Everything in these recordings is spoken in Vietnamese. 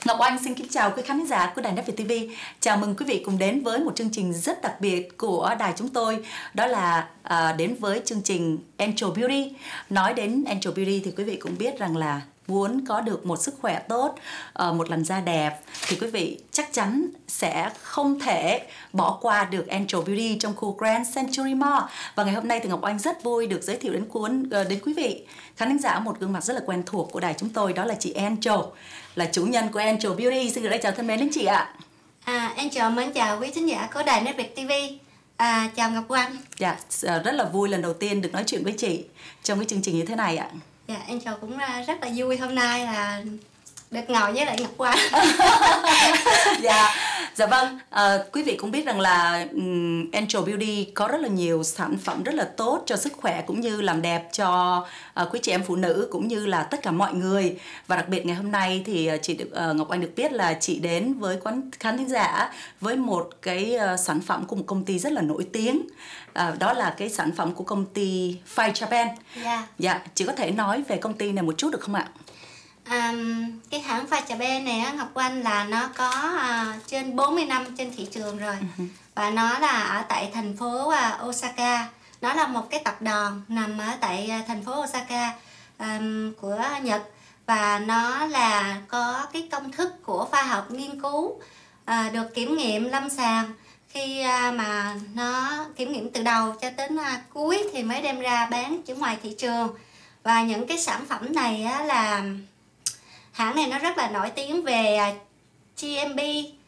Ngọc Oanh xin kính chào quý khán giả của Đài Net Việt TV. Chào mừng quý vị cùng đến với một chương trình rất đặc biệt của đài chúng tôi. Đó là đến với chương trình Angel Beauty. Nói đến Angel Beauty thì quý vị cũng biết rằng là muốn có được một sức khỏe tốt, một làn da đẹp thì quý vị chắc chắn sẽ không thể bỏ qua được Angel Beauty trong khu Grand Century Mall. Và ngày hôm nay thì Ngọc Oanh rất vui được giới thiệu đến quý vị khán giả một gương mặt rất là quen thuộc của đài chúng tôi, đó là chị Angel, là chủ nhân của Angel Beauty. Xin gửi lời chào thân mến đến chị ạ. Angel mến chào quý khán giả của Đài Net Việt TV. Chào Ngọc Oanh. Dạ, rất là vui lần đầu tiên được nói chuyện với chị trong cái chương trình như thế này ạ. Dạ, Angel cũng rất là vui hôm nay là được ngồi với lại Ngọc Oanh. Dạ vâng, quý vị cũng biết rằng là Angel Beauty có rất là nhiều sản phẩm rất là tốt cho sức khỏe cũng như làm đẹp cho quý chị em phụ nữ cũng như là tất cả mọi người. Và đặc biệt ngày hôm nay thì Ngọc Oanh được biết là chị đến với khán thính giả với một cái sản phẩm của một công ty rất là nổi tiếng. Đó là cái sản phẩm của công ty Fire Japan. Dạ, chị có thể nói về công ty này một chút được không ạ? Cái hãng Fire Japan này á, Ngọc Oanh, là nó có trên 40 năm trên thị trường rồi. Và nó là ở tại thành phố Osaka. Nó là một cái tập đoàn nằm ở tại thành phố Osaka của Nhật. Và nó là có cái công thức của khoa học nghiên cứu được kiểm nghiệm lâm sàng. Khi mà nó kiểm nghiệm từ đầu cho đến cuối thì mới đem ra bán ở ngoài thị trường. Và những cái sản phẩm này á, là hãng này nó rất là nổi tiếng về GMP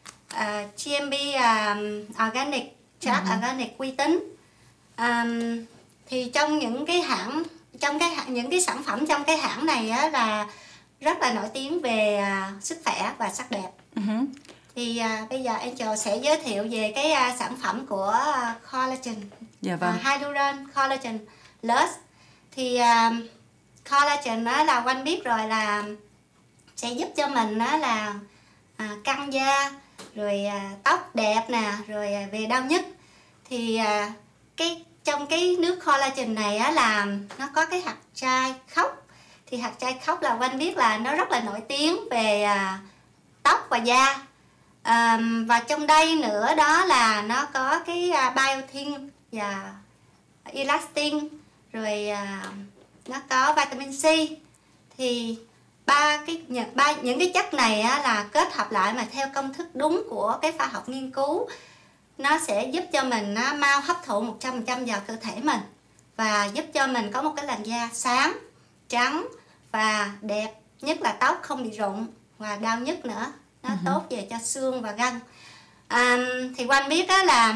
organic, organic uy tín. Thì trong những cái hãng, những cái sản phẩm trong cái hãng này á, là rất là nổi tiếng về sức khỏe và sắc đẹp. Thì bây giờ Angel sẽ giới thiệu về cái sản phẩm của collagen, Hyaluron Collagen Plus. Thì collagen đó là Oanh biết rồi, là sẽ giúp cho mình đó là căng da, rồi tóc đẹp nè, rồi về đau nhức. Thì trong cái nước collagen này á, là nó có cái hạt trai khốc. Thì hạt trai khốc là Oanh biết là nó rất là nổi tiếng về tóc và da. Và trong đây nữa đó là nó có cái biotin và elastin, rồi nó có vitamin C. Thì những cái chất này á, là kết hợp lại mà theo công thức đúng của cái khoa học nghiên cứu, nó sẽ giúp cho mình mau hấp thụ 100% vào cơ thể mình và giúp cho mình có một cái làn da sáng, trắng và đẹp, nhất là tóc không bị rụng và đau nhức nữa. Nó tốt về cho xương và gân. Thì Oanh biết đó là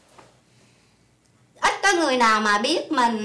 ít có người nào mà biết mình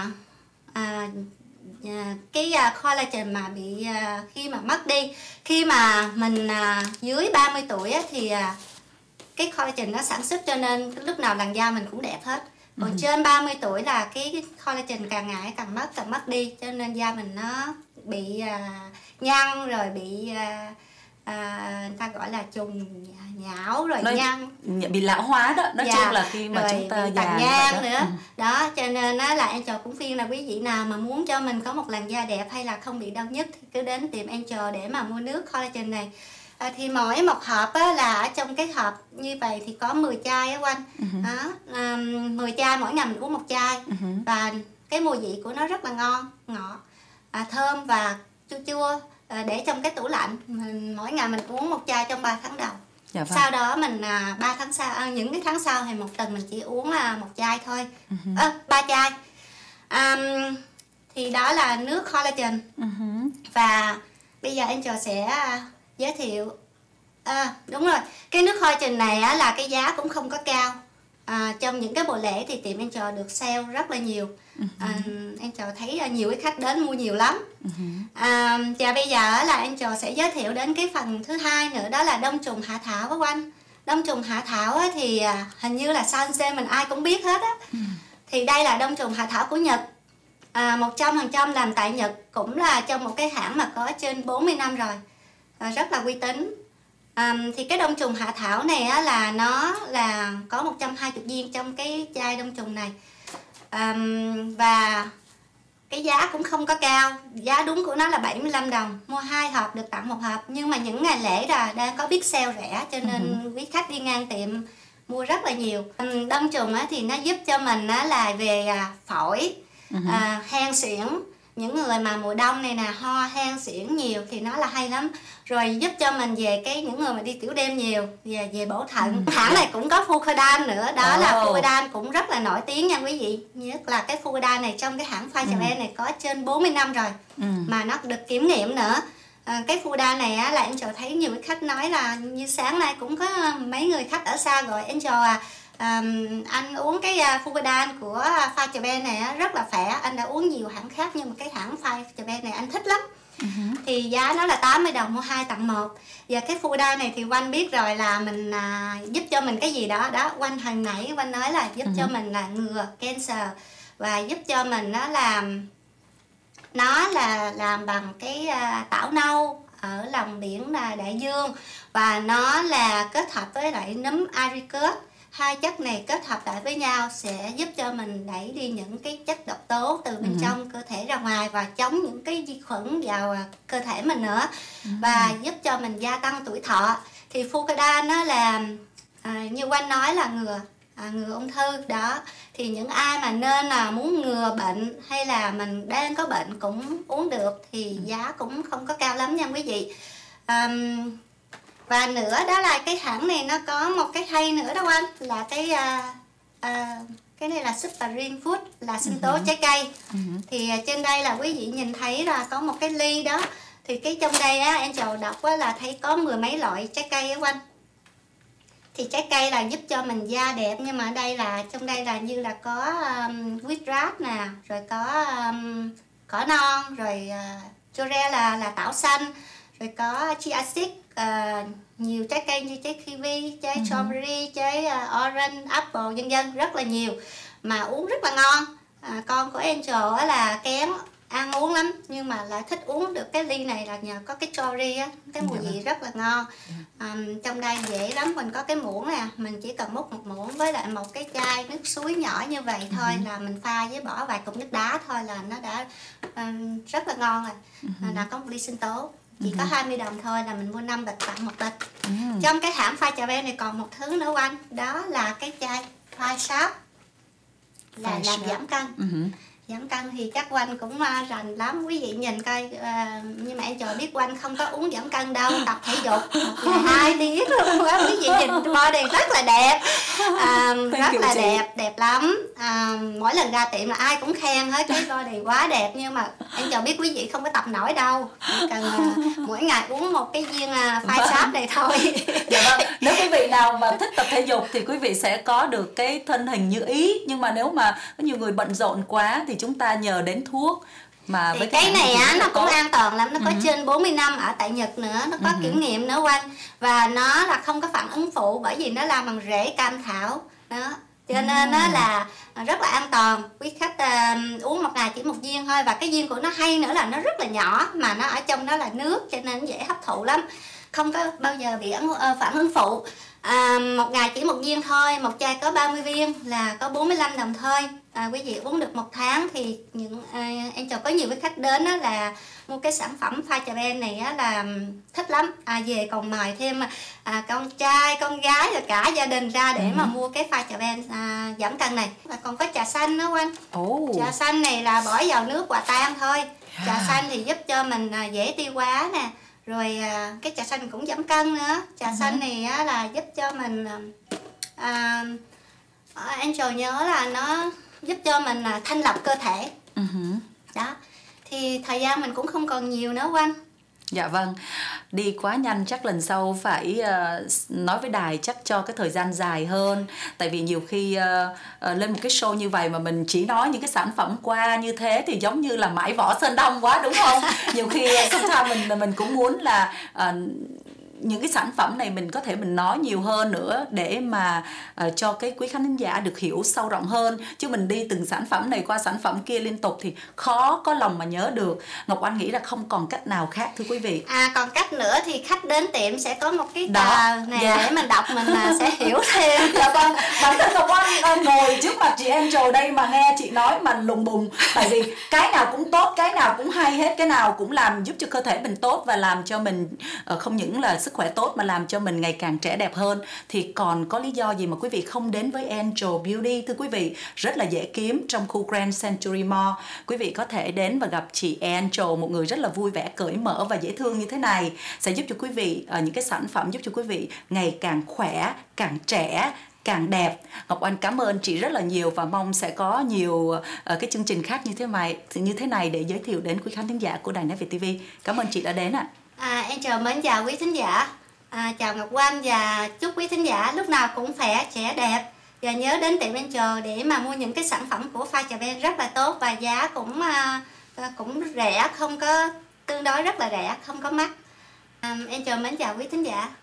cái collagen mà bị khi mà mất đi. Khi mà mình dưới 30 tuổi á, thì cái collagen nó sản xuất, cho nên lúc nào làn da mình cũng đẹp hết. Còn trên 30 tuổi là cái collagen càng ngày càng mất đi, cho nên da mình nó bị nhăn, rồi bị người ta gọi là trùng nhão, rồi nhăn, bị lão hóa đó. Nói chung là khi mà chúng ta già nhang nữa đó, cho nên là Angel cũng khuyên là quý vị nào mà muốn cho mình có một làn da đẹp hay là không bị đau nhức thì cứ đến tìm Angel để mà mua nước collagen này. Thì mỗi một hộp á, là ở trong cái hộp như vậy thì có 10 chai á Oanh. 10 chai, mỗi ngày mình uống một chai. Và cái mùi vị của nó rất là ngon, ngọt, thơm và chua chua. Để trong cái tủ lạnh, mỗi ngày mình uống một chai trong 3 tháng đầu. Sau đó mình 3 tháng sau, những cái tháng sau thì một tuần mình chỉ uống một chai thôi, 3 chai. Thì đó là nước collagen. Và bây giờ Angel sẽ giới thiệu. Đúng rồi, cái nước collagen này á, là cái giá cũng không có cao. Trong những cái buổi lễ thì tiệm Angel được sale rất là nhiều. Angel thấy nhiều cái khách đến mua nhiều lắm. Và bây giờ là Angel sẽ giới thiệu đến cái phần thứ hai nữa, đó là đông trùng hạ thảo của Oanh. Đông trùng hạ thảo thì hình như là Sanse mình ai cũng biết hết á. Thì đây là đông trùng hạ thảo của Nhật, 100% làm tại Nhật, cũng là trong một cái hãng mà có trên 40 năm rồi, rất là uy tín. Thì cái đông trùng hạ thảo này á, là nó là có 120 viên trong cái chai đông trùng này. Và cái giá cũng không có cao, giá đúng của nó là 75 đồng, mua 2 hộp được tặng 1 hộp. Nhưng mà những ngày lễ là đang có big sale rẻ, cho nên quý khách đi ngang tiệm mua rất là nhiều. Đông trùng thì nó giúp cho mình là về phổi, hen suyễn. Những người mà mùa đông này nè, ho hen suyễn nhiều thì nó là hay lắm. Rồi giúp cho mình về những người mà đi tiểu đêm nhiều, về bổ thận. Hãng này cũng có Fucodan nữa, đó là Fucodan cũng rất là nổi tiếng nha quý vị. Nhất là cái Fucodan này trong cái hãng Pfizer này có trên 40 năm rồi, mà nó được kiểm nghiệm nữa. Cái Fucodan này là Angel thấy nhiều khách nói là như sáng nay cũng có mấy người khách ở xa gọi Angel anh uống cái Fucodan của Pfizer này rất là khỏe, anh đã uống nhiều hãng khác nhưng mà cái hãng Pfizer này anh thích lắm. Thì giá nó là 80 đồng mua 2 tặng 1. Và cái Fucodan này thì Oanh biết rồi là mình giúp cho mình cái gì đó Oanh hồi nãy Oanh nói là giúp cho mình là ngừa cancer, và giúp cho mình nó là làm bằng cái tảo nâu ở lòng biển là đại dương, và nó là kết hợp với lại nấm Aricot. Hai chất này kết hợp lại với nhau sẽ giúp cho mình đẩy đi những cái chất độc tố từ bên trong cơ thể ra ngoài, và chống những cái vi khuẩn vào cơ thể mình nữa, và giúp cho mình gia tăng tuổi thọ. Thì Fucodan nó là như Oanh nói là ngừa ung thư đó. Thì những ai mà nên là muốn ngừa bệnh hay là mình đang có bệnh cũng uống được, thì giá cũng không có cao lắm nha quý vị. Và nữa đó là cái hãng này nó có một cái hay nữa đó anh, là cái này là Supergreen Food, là sinh tố trái cây. Thì trên đây là quý vị nhìn thấy là có một cái ly đó, thì cái trong đây Angel đọc là thấy có 10 mấy loại trái cây á anh. Thì trái cây là giúp cho mình da đẹp, nhưng mà ở đây là trong đây là như là có wheatgrass nè, rồi có cỏ non, rồi chore là tảo xanh, rồi có chia seed, nhiều trái cây như trái kiwi, trái strawberry, trái orange, apple, vân vân, rất là nhiều mà uống rất là ngon. Con của Angel là kém ăn uống lắm, nhưng mà lại thích uống được cái ly này là nhờ có cái cherry cái mùi vị rất là ngon. Trong đây dễ lắm, mình có cái muỗng nè, mình chỉ cần múc một muỗng với lại một cái chai nước suối nhỏ như vậy thôi, là mình pha với bỏ vài cục nước đá thôi là nó đã rất là ngon rồi. Là có một ly sinh tố chỉ có 20 đồng thôi, là mình mua 5 bịch tặng 1 bịch. Trong cái hãng Pfizer này còn một thứ nữa anh, đó là cái chai Pfizer là làm giảm cân. Giảm cân thì chắc Oanh cũng rành lắm, quý vị nhìn coi. Nhưng mà em chờ biết Oanh không có uống giảm cân đâu, tập thể dục 1 ngày 2 tiếng luôn á. Quý vị nhìn body rất là đẹp, rất là đẹp lắm. Mỗi lần ra tiệm là ai cũng khen hết cái body quá đẹp, nhưng mà em chờ biết quý vị không có tập nổi đâu, cần mỗi ngày uống một cái viên Pfizer này thôi. Dạ vâng. Nếu quý vị nào mà thích tập thể dục thì quý vị sẽ có được cái thân hình như ý, nhưng mà nếu mà có nhiều người bận rộn quá thì chúng ta nhờ đến thuốc. Mà với cái này nó cũng an toàn lắm, nó có trên 40 năm ở tại Nhật nữa, nó có kiểm nghiệm nữa Oanh, và nó là không có phản ứng phụ, bởi vì nó làm bằng rễ cam thảo đó, cho nên nó là rất là an toàn. Quý khách uống 1 ngày chỉ 1 viên thôi, và cái viên của nó hay nữa là nó rất là nhỏ, mà nó ở trong đó là nước, cho nên dễ hấp thụ lắm, không có bao giờ bị phản ứng phụ. 1 ngày chỉ 1 viên thôi, một chai có 30 viên là có 45 đồng thôi. Quý vị uống được 1 tháng thì em có nhiều cái khách đến là mua cái sản phẩm Pfizer này là thích lắm. Về còn mời thêm con trai, con gái rồi cả gia đình ra để mà mua cái Pfizer giảm cân này. Và còn có trà xanh nữa anh. Trà xanh này là bỏ vào nước hòa tan thôi. Trà xanh thì giúp cho mình dễ tiêu hóa nè. Rồi cái trà xanh cũng giảm cân nữa. Trà xanh này là giúp cho mình Angel nhớ là nó giúp cho mình thanh lọc cơ thể. Đó. Thì thời gian mình cũng không còn nhiều nữa Oanh. Dạ vâng, đi quá nhanh, chắc lần sau phải nói với đài chắc cho cái thời gian dài hơn. Tại vì nhiều khi lên một cái show như vậy mà mình chỉ nói những cái sản phẩm qua như thế thì giống như là mãi võ Sơn Đông quá, đúng không? Nhiều khi sometimes mình cũng muốn là những cái sản phẩm này mình có thể mình nói nhiều hơn nữa để mà cho cái quý khán giả được hiểu sâu rộng hơn, chứ mình đi từng sản phẩm này qua sản phẩm kia liên tục thì khó có lòng mà nhớ được. Ngọc Oanh nghĩ là không còn cách nào khác thưa quý vị. Còn cách nữa thì khách đến tiệm sẽ có một cái tờ này để mình đọc mình sẽ hiểu thêm. Dạ vâng, bản thân Ngọc Oanh ngồi trước mặt chị Angel đây mà nghe chị nói mà lùng bùng, tại vì cái nào cũng tốt, cái nào cũng hay hết, cái nào cũng làm giúp cho cơ thể mình tốt và làm cho mình không những là sức khỏe tốt mà làm cho mình ngày càng trẻ đẹp hơn, thì còn có lý do gì mà quý vị không đến với Angel Beauty? Thưa quý vị, rất là dễ kiếm trong khu Grand Century Mall. Quý vị có thể đến và gặp chị Angel, một người rất là vui vẻ, cởi mở và dễ thương như thế này, sẽ giúp cho quý vị những cái sản phẩm giúp cho quý vị ngày càng khỏe, càng trẻ, càng đẹp. Ngọc Oanh cảm ơn chị rất là nhiều và mong sẽ có nhiều cái chương trình khác như thế này để giới thiệu đến quý khán thính giả của Đài Nói Việt TV. Cảm ơn chị đã đến ạ. Angel mến chào quý thính giả. Chào Ngọc Oanh và chúc quý thính giả lúc nào cũng khỏe, trẻ đẹp. Và nhớ đến tiệm Angel để mà mua những cái sản phẩm của Pha Trà Ben rất là tốt và giá cũng rẻ, không có, tương đối rất là rẻ, không có mắc. Angel mến chào quý thính giả.